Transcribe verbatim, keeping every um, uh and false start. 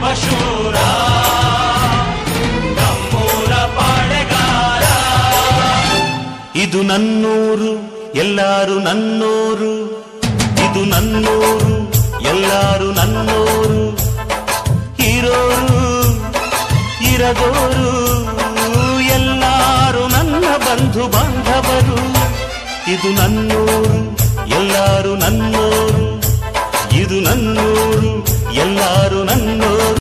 ಒಬ್ಬ ಶೂರ ನಮ್ಮೂರ ಪಾಳೆಗಾರ. ಇದು ನನ್ನೂರು ಎಲ್ಲಾರು ನನ್ನೂರು, ಇದು ನನ್ನೂರು ಎಲ್ಲಾರು ನನ್ನೂರು. ಇರೋರು ಇರದೋರು ಎಲ್ಲಾರು ನನ್ನ ಬಂಧು ಬಾಂಧವರು. ಇದು ನನ್ನೂರು ಎಲ್ಲಾರು ನನ್ನೋರು, ಇದು ನನ್ನೂರು ಎಲ್ಲಾರು ನನ್ನೋರು.